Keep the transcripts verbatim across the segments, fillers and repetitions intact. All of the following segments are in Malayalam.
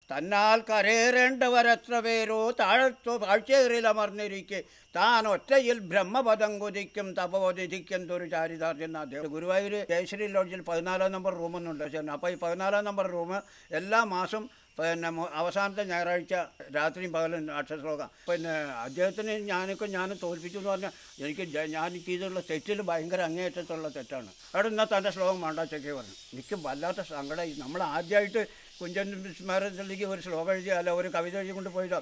തന്നാൽ കരേറേണ്ടവരത്ര പേരോ താഴത്തു താഴ്ചേറിലമർന്നിരിക്കെ താൻ ഒറ്റയിൽ ബ്രഹ്മപദം കുതിക്കും തപോതിരിക്കുന്നൊരു ചാരിതാർജന അദ്ദേഹം ഗുരുവായൂർ ജയശ്രീ ലോഡ്ജിൽ പതിനാലാം നമ്പർ റൂമൊന്നുണ്ട് ചേർന്ന്. അപ്പോൾ ഈ പതിനാലാം നമ്പർ റൂം എല്ലാ മാസം പിന്നെ അവസാനത്തെ ഞായറാഴ്ച രാത്രിയും പകലും അക്ഷരശ്ലോകം. പിന്നെ അദ്ദേഹത്തിന് ഞാനൊക്കെ ഞാൻ തോൽപ്പിച്ചു എന്ന് പറഞ്ഞാൽ എനിക്ക് ഞാൻ ചെയ്തിട്ടുള്ള തെറ്റിൽ ഭയങ്കര അങ്ങേയറ്റത്തുള്ള തെറ്റാണ്. അവിടെ ഇന്നത്തെ തൻ്റെ ശ്ലോകം വേണ്ട ചെക്കെ പറഞ്ഞു. എനിക്ക് വല്ലാത്ത സങ്കടമായി. നമ്മൾ ആദ്യമായിട്ട് കുഞ്ചൻ സ്മാരകത്തിലേക്ക് ഒരു ശ്ലോകം എഴുതി അല്ല ഒരു കവിത എഴുതി കൊണ്ട് പോയതാണ്.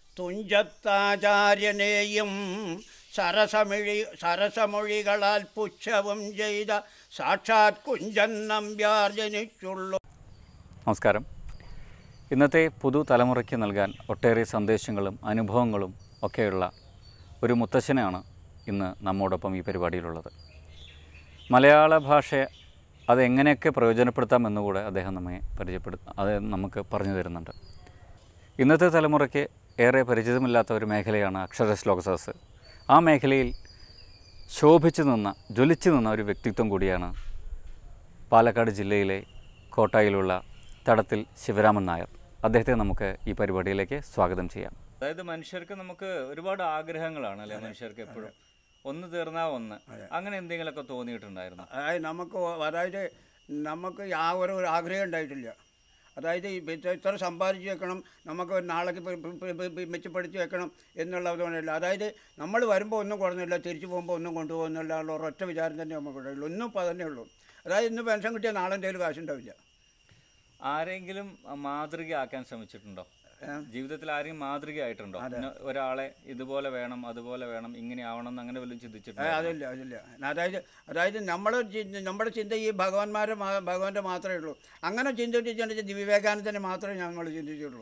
തുഞ്ചത്താചാര്യനെയും സരസമൊഴി സരസമൊഴികളാൽ പുച്ഛവും ചെയ്ത സാക്ഷാത് കുഞ്ചൻ നമ്പ്യാർ ജനിച്ചുള്ളൂ. നമസ്കാരം. ഇന്നത്തെ പുതുതലമുറയ്ക്ക് നൽകാൻ ഒട്ടേറെ സന്ദേശങ്ങളും അനുഭവങ്ങളും ഒക്കെയുള്ള ഒരു മുത്തശ്ശനാണ് ഇന്ന് നമ്മോടൊപ്പം ഈ പരിപാടിയിലുള്ളത്. മലയാള ഭാഷ അതെങ്ങനെയൊക്കെ പ്രയോജനപ്പെടുത്താമെന്നുകൂടെ അദ്ദേഹം നമ്മെ പരിചയപ്പെടുത്ത അത് നമുക്ക് പറഞ്ഞു തരുന്നുണ്ട്. ഇന്നത്തെ തലമുറയ്ക്ക് ഏറെ പരിചിതമില്ലാത്ത ഒരു മേഖലയാണ് അക്ഷരശ്ലോക സദസ്സ്. ആ മേഖലയിൽ ശോഭിച്ചു നിന്ന ജ്വലിച്ചു നിന്ന ഒരു വ്യക്തിത്വം കൂടിയാണ് പാലക്കാട് ജില്ലയിലെ കോട്ടായിലുള്ള തടത്തിൽ ശിവരാമൻ നായർ. അദ്ദേഹത്തെ നമുക്ക് ഈ പരിപാടിയിലേക്ക് സ്വാഗതം ചെയ്യാം. അതായത് മനുഷ്യർക്ക് നമുക്ക് ഒരുപാട് ആഗ്രഹങ്ങളാണ് അല്ലേ? മനുഷ്യർക്ക് എപ്പോഴും ഒന്ന് തീർന്നാ ഒന്ന്, അങ്ങനെ എന്തെങ്കിലുമൊക്കെ തോന്നിയിട്ടുണ്ടായിരുന്നു? അതായത് നമുക്ക് അതായത് നമുക്ക് ആ ഒരു ആഗ്രഹം ഉണ്ടായിട്ടില്ല. അതായത് ഇത്ര സമ്പാദിച്ച് വെക്കണം, നമുക്ക് നാളേക്ക് മെച്ചപ്പെടുത്തി വെക്കണം എന്നുള്ളതൊന്നുമില്ല. അതായത് നമ്മൾ വരുമ്പോൾ ഒന്നും കുറഞ്ഞില്ല, തിരിച്ചു പോകുമ്പോൾ ഒന്നും കൊണ്ടുപോകുന്നില്ല ഉള്ള ഒരൊറ്റ വിചാരം തന്നെ നമുക്കുള്ളൂ. ഒന്നും ഇപ്പോൾ അതന്നെ ഉള്ളൂ. അതായത് ഇന്ന് പെൻഷൻ കിട്ടിയാൽ നാളെ എന്തെങ്കിലും കാശുണ്ടാവില്ല. ആരെങ്കിലും മാതൃകയാക്കാൻ ശ്രമിച്ചിട്ടുണ്ടോ? ജീവിതത്തിൽ ആരെങ്കിലും മാതൃകയായിട്ടുണ്ടോ? ഒരാളെ ഇതുപോലെ വേണം അതുപോലെ വേണം ഇങ്ങനെ ആവണം എന്ന് അങ്ങനെ വല്ലതും ചിന്തിച്ചിട്ടുണ്ടോ? അതില്ല അതില്ല അതായത് അതായത് നമ്മൾ നമ്മുടെ ചിന്ത ഈ ഭഗവാന്മാരെ ഭഗവാന്റെ മാത്രമേ ഉള്ളൂ. അങ്ങനെ ചിന്തിച്ചിട്ടുണ്ടെങ്കിൽ വിവേകാനന്ദനെ മാത്രമേ ഞങ്ങൾ ചിന്തിച്ചിട്ടുള്ളൂ.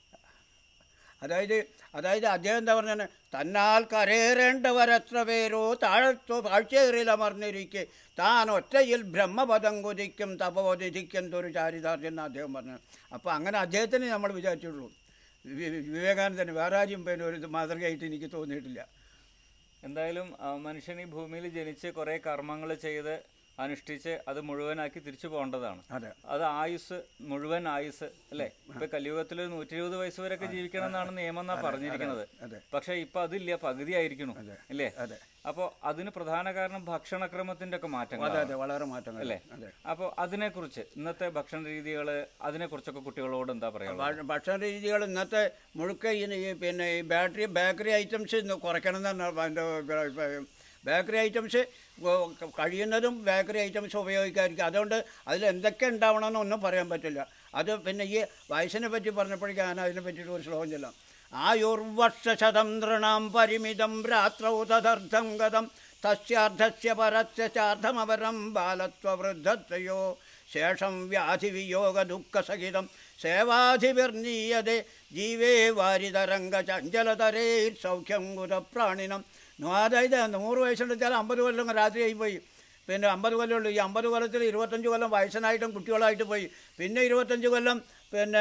അതായത് അതായത് അദ്ദേഹം എന്താ പറഞ്ഞാൽ തന്നാൽ കരേറേണ്ടവരത്ര പേരോ താഴത്തു താഴ്ചേറിലമർന്നിരിക്കെ താൻ ഒറ്റയിൽ ബ്രഹ്മപദം കുതിക്കും തപോതിരിക്കുന്നൊരു ചാരിതാർജന അദ്ദേഹം പറഞ്ഞു. അപ്പോൾ അങ്ങനെ അദ്ദേഹത്തിന് നമ്മൾ വിചാരിച്ചുള്ളൂ. വിവേകാനന്ദന് വേറെ ആരും പിന്നെ ഒരു മാതൃകയായിട്ട് എനിക്ക് തോന്നിയിട്ടില്ല. എന്തായാലും മനുഷ്യൻ ഈ ഭൂമിയിൽ ജനിച്ച് കുറേ കർമ്മങ്ങൾ ചെയ്ത് അനുഷ്ഠിച്ച് അത് മുഴുവനാക്കി തിരിച്ചു പോകേണ്ടതാണ്. അതെ, അത് ആയുസ് മുഴുവൻ ആയുസ് അല്ലേ? ഇപ്പൊ കലിയുഗത്തിൽ നൂറ്റി ഇരുപത് വയസ്സ് വരെയൊക്കെ ജീവിക്കണം എന്നാണ് നിയമം എന്നാ പറഞ്ഞിരിക്കുന്നത്. പക്ഷെ ഇപ്പൊ അതില്ല, പകുതി ആയിരിക്കണം അല്ലേ? അപ്പൊ അതിന് പ്രധാന കാരണം ഭക്ഷണക്രമത്തിന്റെ ഒക്കെ മാറ്റങ്ങൾ, വളരെ മാറ്റങ്ങൾ അല്ലേ? അപ്പൊ അതിനെ കുറിച്ച് ഇന്നത്തെ ഭക്ഷണ രീതികള് അതിനെ കുറിച്ചൊക്കെ കുട്ടികളോട് എന്താ പറയാ? ഭക്ഷണ രീതികൾ ഇന്നത്തെ മുഴുക്ക പിന്നെ ഈ ബാറ്ററി ബേക്കറി ഐറ്റംസ് കുറയ്ക്കണം എന്നാണ് എൻ്റെ അഭിപ്രായം. ബേക്കറി ഐറ്റംസ് കഴിയുന്നതും ബേക്കറി ഐറ്റംസ് ഉപയോഗിക്കാതിരിക്കും. അതുകൊണ്ട് അതിൽ എന്തൊക്കെ ഉണ്ടാവണമെന്ന് ഒന്നും പറയാൻ പറ്റില്ല. അത് പിന്നെ ഈ വയസ്സിനെ പറ്റി പറഞ്ഞപ്പോഴേക്കും ഞാൻ അതിനെ പറ്റിയിട്ട് ഒരു ശ്ലോകം ചെല്ലാം. ആയുർവർഷശതം നൃണാം പരിമിതം രാത്രൗ തദർത്ഥം ഗതം തസ്യാർദ്ധസ്യ പരസ്യ ചാർദ്ധമപരം ബാലത്വവൃദ്ധത്രയോ ശേഷം വ്യാധിവിയോഗ ദുഃഖസഹിതം സേവാധിപർണീയതേ ജീവേ വാരിതരംഗ ചഞ്ചലതരേർ സൗഖ്യം കുതപ്രാണിനം. അതായത് നൂറ് വയസ്സുണ്ടെച്ചാൽ അമ്പത് കൊല്ലം രാത്രിയായി പോയി. പിന്നെ അമ്പത് കൊല്ലമുള്ളൂ. ഈ അമ്പത് കൊല്ലത്തിൽ ഇരുപത്തഞ്ച് കൊല്ലം വയസ്സനായിട്ടും കുട്ടികളായിട്ട് പോയി. പിന്നെ ഇരുപത്തഞ്ച് കൊല്ലം പിന്നെ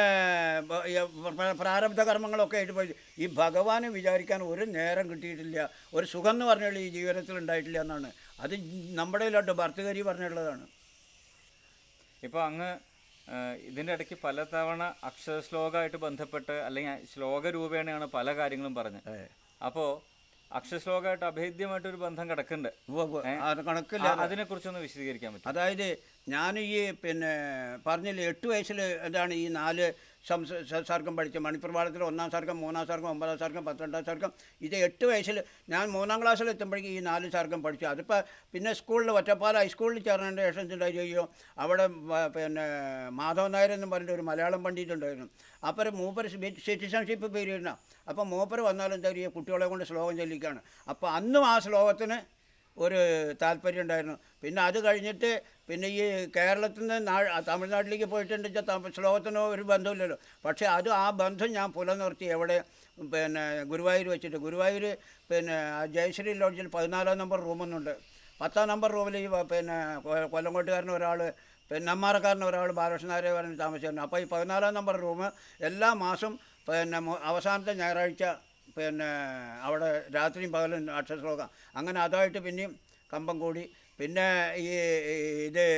പ്രാരബ്ധ കർമ്മങ്ങളൊക്കെ ആയിട്ട് പോയി. ഈ ഭഗവാനെ വിചാരിക്കാൻ ഒരു നേരം കിട്ടിയിട്ടില്ല, ഒരു സുഖം എന്ന് പറഞ്ഞുള്ള ഈ ജീവിതത്തിൽ ഉണ്ടായിട്ടില്ല എന്നാണ്. അത് നമ്മുടെ ഇല്ലോട്ട് ഭർത്തകരി പറഞ്ഞുള്ളതാണ്. ഇപ്പോൾ അങ്ങ് ഇതിൻ്റെ ഇടയ്ക്ക് പലതവണ അക്ഷരശ്ലോകമായിട്ട് ബന്ധപ്പെട്ട് അല്ലെങ്കിൽ ശ്ലോക രൂപേണയാണ് പല കാര്യങ്ങളും പറഞ്ഞത്. അപ്പോൾ അക്ഷരശ്ലോകമായിട്ട് അഭേദ്യമായിട്ടൊരു ബന്ധം കിടക്കുന്നുണ്ട്. കണക്കില്ല. അതിനെക്കുറിച്ചൊന്ന് വിശദീകരിക്കാൻ പറ്റും? അതായത് ഞാൻ ഈ പിന്നെ പറഞ്ഞില്ലേ എട്ട് വയസ്സിൽ എന്താണ് ഈ നാല് സംസ് സർഗം പഠിച്ച മണിപ്രഭാതത്തിൽ ഒന്നാം സർഗം, മൂന്നാം സർഗം, ഒമ്പതാം സർഗം, പന്ത്രണ്ടാം സർഗം. ഇത് എട്ട് വയസ്സിൽ ഞാൻ മൂന്നാം ക്ലാസ്സിൽ എത്തുമ്പോഴേക്കും ഈ നാല് സർഗം പഠിച്ചു. അതിപ്പോൾ പിന്നെ സ്കൂളിൽ ഒറ്റപ്പാല ഹൈസ്കൂളിൽ ചേർന്നതിൻ്റെ ശേഷം ഉണ്ടായിരിക്കുകയോ അവിടെ പിന്നെ മാധവൻ നായർ എന്നും പറഞ്ഞിട്ട് ഒരു മലയാളം പണ്ഡിറ്റുണ്ടായിരുന്നു. അപ്പോൾ മൂപ്പർ സിറ്റിസൺഷിപ്പ് പീരീഡിനാണ്. അപ്പോൾ മൂപ്പർ വന്നാലും എന്താ പറയുക കുട്ടികളെ കൊണ്ട് ശ്ലോകം ചൊല്ലിക്കുകയാണ്. അപ്പോൾ അന്നും ആ ശ്ലോകത്തിന് ഒരു താല്പര്യം ഉണ്ടായിരുന്നു. പിന്നെ അത് കഴിഞ്ഞിട്ട് പിന്നെ ഈ കേരളത്തിൽ നിന്ന് നാ തമിഴ്നാട്ടിലേക്ക് പോയിട്ടുണ്ട് വെച്ചാൽ ശ്ലോകത്തിനോ ഒരു ബന്ധമില്ലല്ലോ. പക്ഷേ അത് ആ ബന്ധം ഞാൻ പുലനിർത്തി എവിടെ പിന്നെ ഗുരുവായൂർ വെച്ചിട്ട്. ഗുരുവായൂർ പിന്നെ ജയശ്രീ ലോഡ്ജിൽ പതിനാലാം നമ്പർ റൂമൊന്നുണ്ട്. പത്താം നമ്പർ റൂമിൽ ഈ പിന്നെ കൊല്ലങ്കോട്ടുകാരൻ ഒരാൾ പിന്നെ നെമ്മാറക്കാരൻ ഒരാൾ ബാലകൃഷ്ണനാരെ പറഞ്ഞ് താമസിച്ചിരുന്നു. അപ്പോൾ ഈ പതിനാലാം നമ്പർ റൂം എല്ലാ മാസം പിന്നെ അവസാനത്തെ ഞായറാഴ്ച പിന്നെ അവിടെ രാത്രിയും പകലും അക്ഷരശ്ലോകം. അങ്ങനെ അതായിട്ട് പിന്നെയും കമ്പം കൂടി. പിന്നെ ഈ ഇത്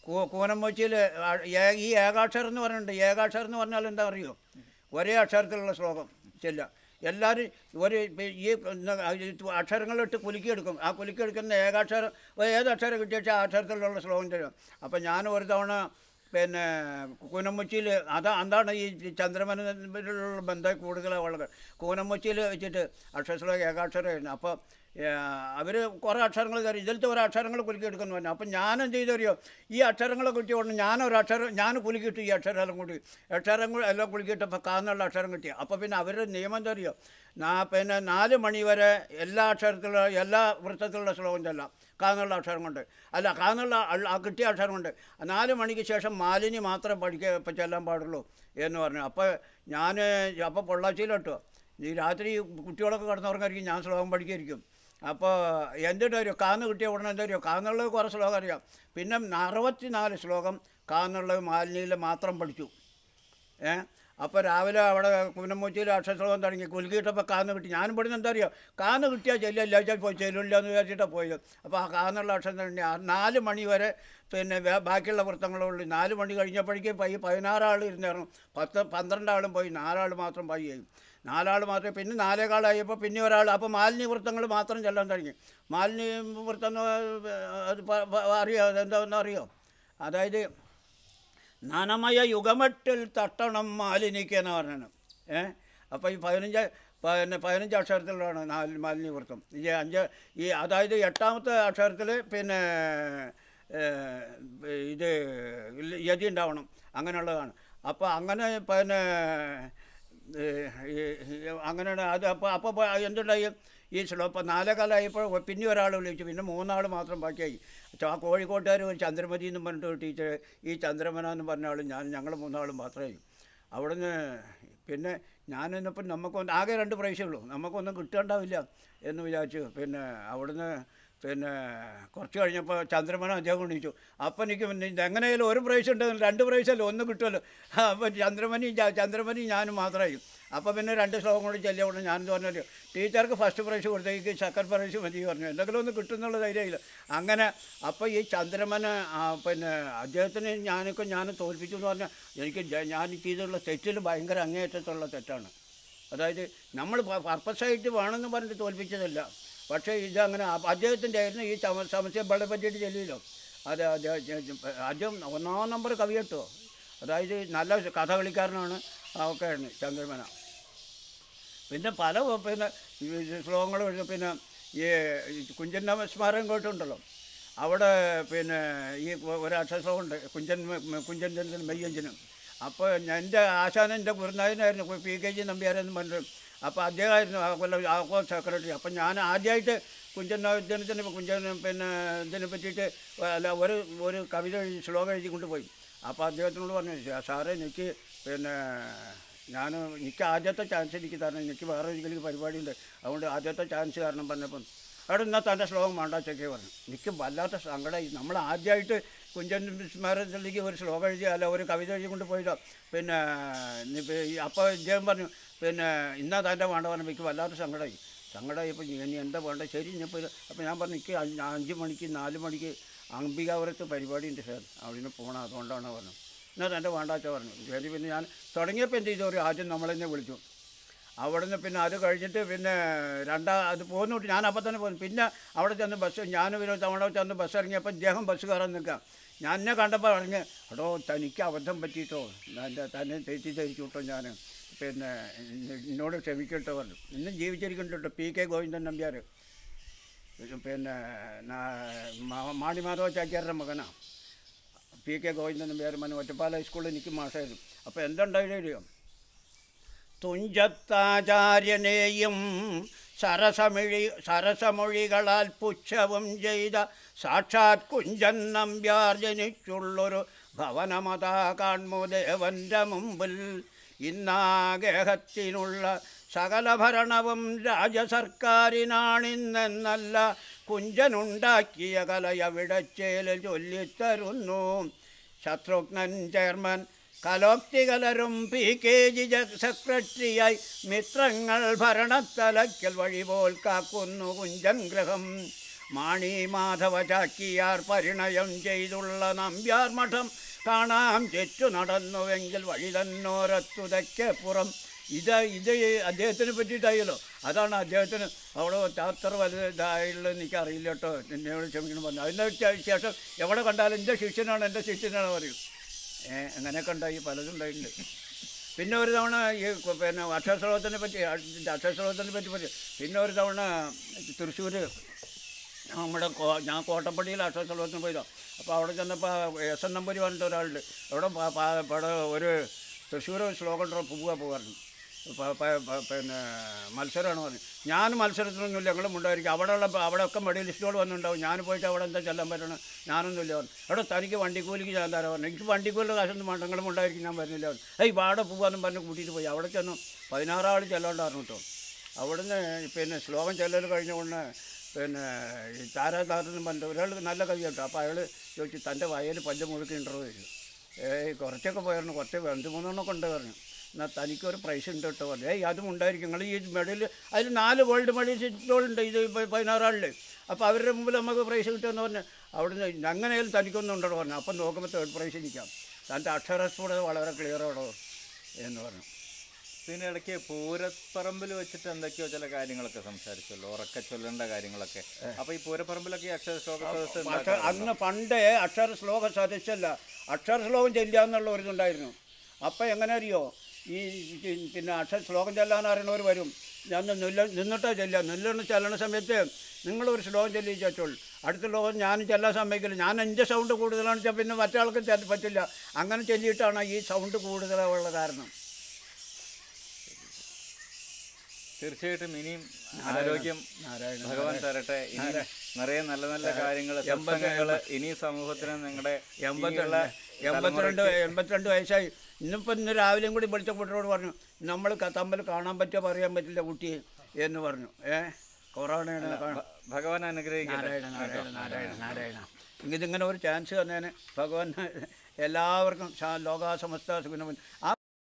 കൂ കൂനംമൊച്ചിയിൽ ഈ ഏകാക്ഷരം എന്ന് പറഞ്ഞിട്ടുണ്ട്. ഏകാക്ഷരം എന്ന് പറഞ്ഞാൽ എന്താ അറിയോ? ഒരേ അക്ഷരത്തിലുള്ള ശ്ലോകം ചെല്ലുക. എല്ലാവരും ഒരു ഈ അക്ഷരങ്ങളിട്ട് കുലുക്കിയെടുക്കും. ആ കുലുക്കിയെടുക്കുന്ന ഏകാക്ഷരം ഏത് അക്ഷരം കിട്ടിയാൽ ആ അക്ഷരത്തിലുള്ള ശ്ലോകം തരും. അപ്പം ഞാൻ ഒരു തവണ പിന്നെ കൂനംമൊച്ചിയിൽ അതാ എന്താണ് ഈ ചന്ദ്രമനുള്ള ബന്ധം കൂടുതലാണ് ഉള്ളത്. കൂനംമൊച്ചിയിൽ വെച്ചിട്ട് അക്ഷരശ്ലോകം ഏകാക്ഷരമായിരുന്നു. അപ്പോൾ അവർ കുറേ അക്ഷരങ്ങൾ തരും. ഇതിലത്തെ ഒരു അക്ഷരങ്ങൾ കുലുക്കിയെടുക്കുന്നു പറഞ്ഞു. അപ്പം ഞാനെന്ത് ചെയ്തറിയോ? ഈ അക്ഷരങ്ങളെ കിട്ടിയോണ്ട് ഞാനൊരു അക്ഷരം ഞാൻ കുലുക്കിയിട്ട് ഈ അക്ഷരം കൂടി അക്ഷരം എല്ലാം കുലുക്കിയിട്ടപ്പോൾ കാന്നുള്ള അക്ഷരം കിട്ടി. അപ്പോൾ പിന്നെ അവരുടെ നിയമം എന്താ അറിയോ? നാ പിന്നെ നാല് മണി വരെ എല്ലാ അക്ഷരത്തിലുള്ള എല്ലാ വൃത്തത്തിലുള്ള ശ്ലോകം ചെല്ലാം കാന്നുള്ള അക്ഷരം കൊണ്ട്. അല്ല കാന്നുള്ള ആ കിട്ടിയ അക്ഷരം കൊണ്ട്. നാല് മണിക്ക് ശേഷം മാലിനി മാത്രമേ പഠിക്കാൻ ഇപ്പം ചെല്ലാൻ പാടുള്ളൂ എന്ന് പറഞ്ഞു. അപ്പോൾ ഞാൻ അപ്പോൾ പൊള്ളാച്ചിയിലോട്ടോ ഈ രാത്രി കുട്ടികളൊക്കെ കിടന്നുറങ്ങായിരിക്കും, ഞാൻ ശ്ലോകം പഠിക്കായിരിക്കും. അപ്പോൾ എന്തിട്ട് അറിയോ? കാന്ന് കിട്ടിയ ഉടനെ എന്താ അറിയോ? കാന്നുള്ളത് കുറേ ശ്ലോകം അറിയാം. പിന്നെ അറുപത്തി നാല് ശ്ലോകം കാന്നുള്ളത് മാലിന്യയിൽ മാത്രം പഠിച്ചു. ഏ അപ്പോൾ രാവിലെ അവിടെ കൂനംമൊച്ചിയിൽ അക്ഷരശ്ലോകം തുടങ്ങി കുലുക്കിയിട്ടപ്പോൾ കാന്ന് കിട്ടി. ഞാനും പഠിക്കുന്ന എന്താ അറിയോ? കാന്ന് കിട്ടിയാൽ ചെല്ലില്ല വെച്ചാൽ പോയി ചെല്ലില്ല എന്ന് വിചാരിച്ചിട്ടാണ് പോയത്. അപ്പോൾ ആ കാന്നുള്ള അക്ഷരം തന്നെ നാല് മണി വരെ പിന്നെ ബാക്കിയുള്ള വൃത്തങ്ങളുള്ളൂ. നാല് മണി കഴിഞ്ഞപ്പോഴേക്കും പയ്യ പതിനാറാൾ ഇരുന്നായിരുന്നു. പത്ത് പന്ത്രണ്ടാളും പോയി, നാലാൾ മാത്രം പയ്യായി. നാലാൾ മാത്രമേ പിന്നെ നാലേകാളായപ്പോൾ പിന്നെ ഒരാൾ. അപ്പോൾ മാലിന്യ വൃത്തങ്ങൾ മാത്രം ചെല്ലാൻ തുടങ്ങി. മാലിന്യ വൃത്തം അത് അറിയോ? അതെന്താണെന്ന് അറിയോ? അതായത് നനമയ യുഗമട്ടിൽ തട്ടണം മാലിനിക്കെന്ന് പറഞ്ഞാണ്. ഏ അപ്പോൾ ഈ പതിനഞ്ച് പിന്നെ പതിനഞ്ച് അക്ഷരത്തിലാണ് നാല് മാലിന്യ വൃത്തം. ഈ അഞ്ച് ഈ അതായത് എട്ടാമത്തെ അക്ഷരത്തിൽ പിന്നെ ഇത് യതി ഉണ്ടാവണം, അങ്ങനെയുള്ളതാണ്. അപ്പോൾ അങ്ങനെ പിന്നെ അങ്ങനെയാണ് അത്. അപ്പോൾ അപ്പോൾ എന്തുണ്ടായി? ഈ ശ്ലോ ഇപ്പോൾ നാലേകാലമായപ്പോൾ പിന്നെ ഒരാൾ വിളിച്ചു, പിന്നെ മൂന്നാൾ മാത്രം ബാക്കിയായി. ആ കോഴിക്കോട്ടുകാർ ഒരു ചന്ദ്രമതി എന്നും പറഞ്ഞിട്ട് ടീച്ചർ, ഈ ചന്ദ്രമന എന്ന് പറഞ്ഞ ആളും ഞാൻ ഞങ്ങൾ മൂന്നാളും മാത്രമായി. അവിടുന്ന് പിന്നെ ഞാനിന്നിപ്പം നമുക്കൊന്നും ആകെ രണ്ട് പ്രൈസേ നമുക്കൊന്നും കിട്ടേണ്ടാവില്ല എന്ന് വിചാരിച്ചു. പിന്നെ അവിടുന്ന് പിന്നെ കുറച്ച് കഴിഞ്ഞപ്പോൾ ചന്ദ്രമന അദ്ദേഹം കൊണ്ടിരിച്ചു. അപ്പം എനിക്ക് എങ്ങനെയായാലും ഒരു പ്രൈസ് ഉണ്ടെങ്കിൽ രണ്ട് പ്രൈസല്ല ഒന്ന് കിട്ടുമല്ലോ. അപ്പം ചന്ദ്രമനി ചന്ദ്രമനി ഞാനും മാത്രമായി. അപ്പോൾ പിന്നെ രണ്ട് ശ്ലോകം കൂടി ചെല്ലിയ ഉടനെ ഞാനെന്ന് പറഞ്ഞാൽ ടീച്ചർക്ക് ഫസ്റ്റ് പ്രൈസ് കൊടുത്തേക്ക് സെക്കൻഡ് പ്രൈസ് മതി പറഞ്ഞു. എന്തെങ്കിലും ഒന്ന് കിട്ടുന്നുള്ള ധൈര്യമില്ല. അങ്ങനെ അപ്പോൾ ഈ ചന്ദ്രമന പിന്നെ അദ്ദേഹത്തിന് ഞാനൊക്കെ ഞാൻ തോൽപ്പിച്ചു എന്ന് പറഞ്ഞാൽ എനിക്ക് ഞാൻ ചെയ്തിട്ടുള്ള തെറ്റിൽ ഭയങ്കര അങ്ങേയറ്റത്തുള്ള തെറ്റാണ്. അതായത് നമ്മൾ പർപ്പസായിട്ട് വേണമെന്ന് പറഞ്ഞിട്ട് തോൽപ്പിച്ചതല്ല. പക്ഷേ ഇതങ്ങനെ അദ്ദേഹത്തിൻ്റെ ആയിരുന്നു ഈ സമസ്യ ബളെ പറ്റിയിട്ട് ചെല്ലില്ലോ. അത് അദ്ദേഹം ഒന്നാം നമ്പർ കവി കേട്ടോ. അതായത് നല്ല കഥ കളിക്കാരനാണ് ഒക്കെയായിരുന്നു ചന്ദ്രമന. പിന്നെ പല പിന്നെ ശ്ലോകങ്ങൾ പിന്നെ ഈ കുഞ്ചൻ സ്മാരകം കേട്ടുണ്ടല്ലോ. അവിടെ പിന്നെ ഈ ഒരക്ഷര ശ്ലോകമുണ്ട് കുഞ്ചൻ കുഞ്ചൻ ചന്ദ്രൻ മെയ്യഞ്ചനും. അപ്പോൾ എൻ്റെ ആശാനൻ എൻ്റെ ഗുരുനാഥനായിരുന്നു പി കെ ജി നമ്പ്യാരെന്ന് പറഞ്ഞിട്ട്. അപ്പോൾ അദ്ദേഹമായിരുന്നു ആ കൊല്ലം ആ സെക്രട്ടറി. അപ്പം ഞാൻ ആദ്യമായിട്ട് കുഞ്ചൻ ഉദ്യാനത്തിന് കുഞ്ചൻ പിന്നെ ഇതിനെ പറ്റിയിട്ട് അല്ല ഒരു ഒരു കവിത എഴുതി ശ്ലോകം എഴുതി കൊണ്ടുപോയി. അപ്പോൾ അദ്ദേഹത്തിനോട് പറഞ്ഞു, സാറേ എനിക്ക് പിന്നെ ഞാൻ എനിക്ക് ആദ്യത്തെ ചാൻസ് എനിക്ക് തരണം, എനിക്ക് വേറെ ഒരിക്കലും പരിപാടിയുണ്ട്, അതുകൊണ്ട് ആദ്യത്തെ ചാൻസ് കാരണം പറഞ്ഞപ്പം അവിടെ എന്നാൽ തൻ്റെ ശ്ലോകം വേണ്ട ചെക്കേ പറഞ്ഞു. എനിക്ക് വല്ലാത്ത സങ്കടമായി. നമ്മൾ ആദ്യമായിട്ട് കുഞ്ചൻ സ്മാരകത്തിലേക്ക് ഒരു ശ്ലോകം എഴുതി അല്ല ഒരു കവിത എഴുതി കൊണ്ട് പോയതോ. പിന്നെ അപ്പോൾ ഇദ്ദേഹം പറഞ്ഞു പിന്നെ ഇന്നാ തൻ്റെ വേണ്ട പറഞ്ഞു. എനിക്ക് വല്ലാത്ത സങ്കടമായി. സങ്കടമായി ഇപ്പോൾ ഇനി എന്താ വേണ്ട ശരി ഇനിയിപ്പോൾ. അപ്പോൾ ഞാൻ പറഞ്ഞു എനിക്ക് അഞ്ച് മണിക്ക് നാല് മണിക്ക് അംബികാപുരത്ത് പരിപാടി ഉണ്ട് സാർ, അവിടെ പോകണം, അതുകൊണ്ടാണ് പറഞ്ഞു. എന്നാൽ തൻ്റെ വേണ്ടാച്ച പറഞ്ഞു. ശരി പിന്നെ ഞാൻ തുടങ്ങിയപ്പോൾ എന്ത് ചെയ്തു, ഒരു ആദ്യം നമ്മളെന്നെ വിളിച്ചു. അവിടെ നിന്ന് പിന്നെ അത് കഴിഞ്ഞിട്ട് പിന്നെ രണ്ടാ അത് പോകുന്നിട്ട് ഞാൻ അപ്പം തന്നെ പോകുന്നു. പിന്നെ അവിടെ ചെന്ന് ബസ് ഞാൻ പിന്നെ തവണ ചെന്ന് ബസ് ഇറങ്ങിയപ്പോൾ ഇദ്ദേഹം ബസ് കയറാൻ നിൽക്കാം. ഞാൻ എന്നെ കണ്ടപ്പോൾ പറഞ്ഞ് എടോ തനിക്ക് അബദ്ധം പറ്റിയിട്ടോ, എൻ്റെ തന്നെ തെറ്റിദ്ധരിച്ചു കേട്ടോ, ഞാൻ പിന്നെ എന്നോട് ക്ഷമിക്കട്ടോ പറഞ്ഞു. ഇന്നും ജീവിച്ചിരിക്കുന്നുണ്ട് പി കെ ഗോവിന്ദൻ നമ്പ്യാർ, പിന്നെ മാണിമാധവ ചാക്യാരുടെ മകനാണ് പി കെ ഗോവിന്ദൻ നമ്പ്യാർ. മന ഒറ്റപ്പാല ഹൈസ്കൂളിൽ എനിക്ക് മാഷായിരുന്നു. അപ്പോൾ എന്തുണ്ടായില്ലോ, തുഞ്ചത്താചാര്യനെയും സരസമിഴി സരസമൊഴികളാൽ പുച്ഛവും ചെയ്ത സാക്ഷാത് കുഞ്ചൻ നമ്പ്യാർ ജനിച്ചുള്ളൊരു ഭവനമതാ കാൺമുദേവൻ്റെ മുമ്പിൽ ഇന്നാഗേഹത്തിനുള്ള സകല ഭരണവും രാജസർക്കാരിനാണിന്നെന്നല്ല കുഞ്ചനുണ്ടാക്കിയ കലയവിടച്ചേല് ചൊല്ലിത്തരുന്നു. ശത്രുഘ്നൻ ചെയർമാൻ കലോക്തികലരും പി കെ ജി സെക്രട്ടറിയായി മിത്രങ്ങൾ ഭരണത്തലയ്ക്കൽ വഴിപോൽ കാക്കുന്നു കുഞ്ചൻ ഗ്രഹം. മാണി മാധവ ചാക്കിയാർ പരിണയം ചെയ്തുള്ള നമ്പ്യാർ മഠം കാണാം ചെറ്റു നടന്നുവെങ്കിൽ വഴി തന്നോരത്തുതയ്ക്ക് പുറം. ഇത് ഇത് അദ്ദേഹത്തിനെ പറ്റിയിട്ടായല്ലോ. അതാണ് അദ്ദേഹത്തിന് അവിടെ അത്ര വലുതായുള്ളത് എനിക്കറിയില്ല കേട്ടോ, എന്നോട് ക്ഷമിക്കണം പറഞ്ഞു. അതിൻ്റെ ശേഷം എവിടെ കണ്ടാലും എൻ്റെ ശിഷ്യനാണ് എൻ്റെ ശിഷ്യനാണ് പറയും. ഏഹ് അങ്ങനെയൊക്കെ ഉണ്ടായി, പലതും ഉണ്ടായിട്ടുണ്ട്. പിന്നെ ഒരു തവണ ഈ പിന്നെ അക്ഷരശ്ലോകത്തിനെ പറ്റി അക്ഷരശ്ലോകത്തിനെ പറ്റി പറ്റി പിന്നെ ഒരു തവണ തൃശ്ശൂർ നമ്മുടെ ഞാൻ കോട്ടപ്പടിയിൽ അക്ഷരശ്ലോകത്തിന് പോയതാണ്. അപ്പോൾ അവിടെ ചെന്നപ്പോൾ എസ് എൻ നമ്പൂരി പറഞ്ഞിട്ട് ഒരാളുണ്ട്, അവിടെ പട ഒരു തൃശ്ശൂർ ശ്ലോകം പോവുക പോകാറുണ്ട്. പിന്നെ മത്സരമാണ് പറഞ്ഞു. ഞാൻ മത്സരത്തിനൊന്നുമില്ല, ഞങ്ങളും ഉണ്ടായിരിക്കും. അവിടെയുള്ള അവിടെയൊക്കെ മെഡലിസ്റ്റുകൾ വന്നിട്ടുണ്ടാവും. ഞാൻ പോയിട്ട് അവിടെ എന്താ ചെല്ലാൻ പറ്റണം, ഞാനൊന്നുമില്ല പറഞ്ഞു. അവിടെ തനിക്ക് വണ്ടിക്കൂലിക്ക് ഞാൻ തരാൻ പറഞ്ഞു. എനിക്ക് വണ്ടിക്കൂലിൻ്റെ കാശൊന്നും വേണ്ട, നിങ്ങളും ഉണ്ടായിരിക്കും, ഞാൻ വരുന്നില്ല പറഞ്ഞു. ഏയ് വാടെ പോകാമെന്നും പറഞ്ഞ് കൂട്ടിയിട്ട് പോയി. അവിടെ ചെന്നു പതിനാറാൾ ചെല്ലാണ്ടായിരുന്നു കേട്ടോ. അവിടുന്ന് പിന്നെ ശ്ലോകം ചെല്ലൽ കഴിഞ്ഞുകൊണ്ട് പിന്നെ ഈ താരാതാരെന്നും പറഞ്ഞിട്ട് ഒരാൾ നല്ല കവി കേട്ടോ. അപ്പോൾ അയാൾ ചോദിച്ചു തൻ്റെ വയൽ പഞ്ച് മുഴുക്കി ഇൻ്റർവ്യൂ ചെയ്തു. ഏയ് കുറച്ചൊക്കെ പോയിരുന്നു, കുറച്ച് രണ്ട് മൂന്നെണ്ണമൊക്കെ ഉണ്ട് പറഞ്ഞു. എന്നാൽ തനിക്കൊരു പ്രൈസ് ഉണ്ട് കേട്ടോ പറഞ്ഞു. ഏയ് അതും ഉണ്ടായിരിക്കും, നിങ്ങൾ ഈ മെഡൽ അതിൽ നാല് വേൾഡ് മെഡലിസ്റ്റുകളുണ്ട് ഇത് പതിനാറാളിൽ. അപ്പോൾ അവരുടെ മുമ്പിൽ നമുക്ക് പ്രൈസ് കിട്ടുമെന്ന് പറഞ്ഞ് അവിടുന്ന് അങ്ങനെയാലും തനിക്കൊന്നും ഉണ്ടോ പറഞ്ഞു. അപ്പം നോക്കുമ്പോൾ തേർഡ് പ്രൈസ് നിൽക്കാം. തൻ്റെ അക്ഷരസ്ഫുടത വളരെ ക്ലിയറാണോ എന്ന് പറഞ്ഞു. പിന്നെ ഇടയ്ക്ക് പൂരപ്പറമ്പിൽ വെച്ചിട്ട് എന്തൊക്കെയോ ചില കാര്യങ്ങളൊക്കെ സംസാരിച്ചല്ലോ, ഉറക്കെ ചൊല്ലേണ്ട കാര്യങ്ങളൊക്കെ. അപ്പോൾ ഈ പൂരപ്പറമ്പിലൊക്കെ ഈ അക്ഷര ശ്ലോക സദസ്സ് അന്ന് പണ്ടേ അക്ഷര ശ്ലോക സദസ്സല്ല, അക്ഷര ശ്ലോകം ചെല്ലുക എന്നുള്ള ഒരു ഇതുണ്ടായിരുന്നു. അപ്പോൾ എങ്ങനെ അറിയോ, ഈ പിന്നെ അക്ഷര ശ്ലോകം ചെല്ലാൻ അറിയണവർ വരും. ഞാൻ നില്ല നിന്നിട്ടാ ചെല്ലുക. നില്ലുന്ന ചെല്ലണ സമയത്ത് നിങ്ങളൊരു ശ്ലോകം ചെല്ലി ചോദിച്ചോളൂ. അടുത്ത ശ്ലോകം ഞാനും ചെല്ലാൻ സമ്മതിക്കില്ല. ഞാൻ എൻ്റെ സൗണ്ട് കൂടുതലാണെന്ന് വെച്ചാൽ പിന്നെ മറ്റാൾക്ക് പറ്റില്ല. അങ്ങനെ ചെല്ലിയിട്ടാണ് ഈ സൗണ്ട് കൂടുതലുള്ള കാരണം. തീർച്ചയായിട്ടും ഇനിയും ആരോഗ്യം ഭഗവാൻ തരട്ടെ. ഇനി നിറയെ നല്ല നല്ല കാര്യങ്ങൾ ഇനി സമൂഹത്തിന് നിങ്ങളുടെ എൺപത്തിരണ്ട് എൺപത്തിരണ്ട് എൺപത്തിരണ്ട് വയസ്സായി. ഇന്നിപ്പോൾ ഇന്ന് രാവിലെയും കൂടി വിളിച്ച കുട്ടിയോട് പറഞ്ഞു, നമ്മൾ തമ്മിൽ കാണാൻ പറ്റുമോ പറയാൻ പറ്റില്ല കുട്ടിയെ എന്ന് പറഞ്ഞു. ഏഹ് കൊറോണയാണ്. ഭഗവാൻ അനുഗ്രഹിക്കട്ടെ. നാരായണ നാരായണ നാരായണ നാരായണ. ഇതിങ്ങനെ ഒരു ചാൻസ് തന്നേനെ ഭഗവാൻ എല്ലാവർക്കും ലോകാ സമസ്ത സുഖിനവൻ. ആ